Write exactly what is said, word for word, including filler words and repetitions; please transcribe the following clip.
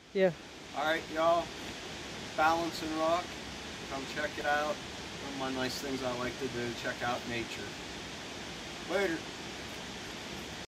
Yeah. Alright, y'all. Balance and rock. Come check it out. One of my nice things I like to do, check out nature. Later.